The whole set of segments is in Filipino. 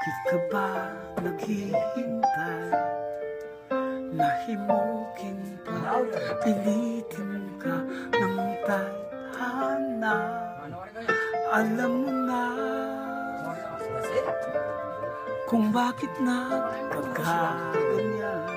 Bakit ka ba naghihintay? Nahimukin pa, pilitin ka ng tadhana. Alam mo na kung bakit nagkakaganyan.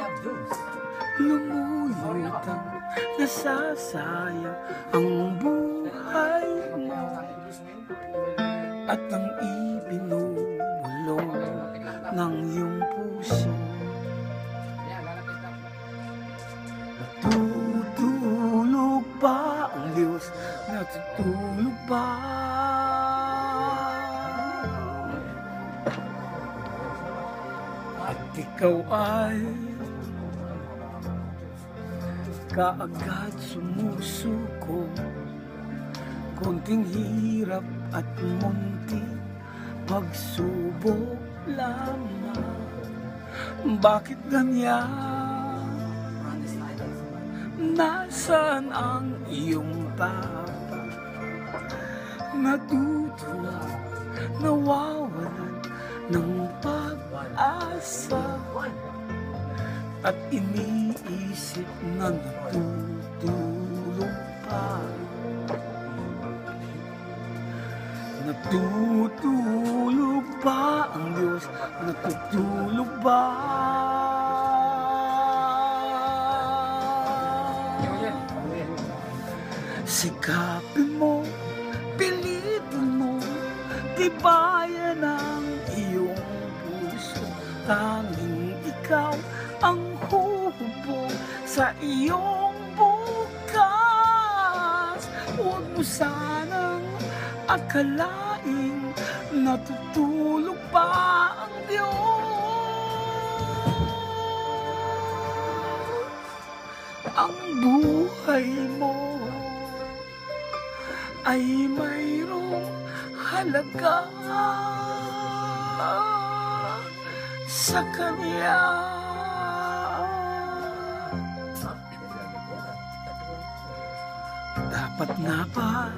Lumulutang nasasayang ang buhay mo at ang ibinubulong ng iyong puso. Natutulog ba ang Diyos? Natutulog ba? At ikaw ay kaagad sumusuko, konting hirap at munting pagsubok lamang. Bakit ganyan? Nasaan ang iyong tapang? Natutuwa, nawawalan ng pag-asa at iniisip na natutulog pa. Natutulog ba ang Diyos? Natutulog ba? Sikapin mo, pilitin mo, tibayan ang iyong puso. Tanging ikaw ang hubog sa iyong bukas. Huwag mo sanang akalaing natutulog pa ang Diyos. Ang buhay mo ay mayroong halaga sa Kanya. Dapat nga ba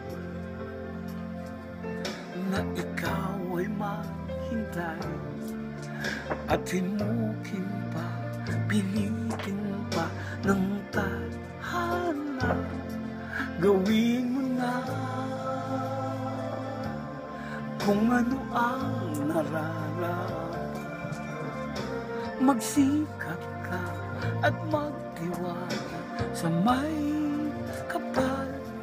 na ikaw ay maghintay at himukin pa, pilitin pa ng tadhana? Gawin mo na kung ano ang nararapat. Magsikap ka at magtiwala sa may kapal.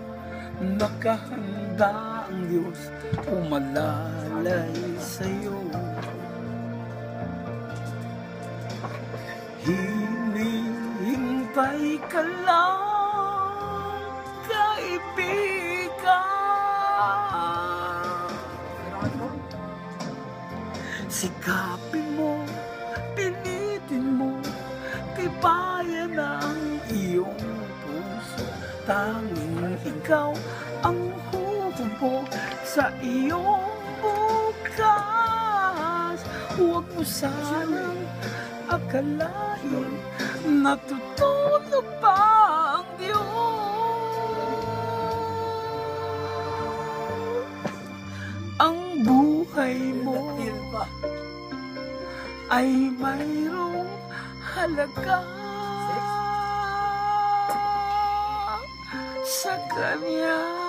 Nakahanda ang Diyos umalalay sa'yo. Hinihintay ka lang, kaibigan. Sikapin mo, pilitin mo, tibayan ang iyong puso. Tanging ikaw ang hubog sa iyong bukas. Huwag mo sanang akalain natutulog pa ang Diyos. Ang buhay mo ay mayroong halaga sa Kanya.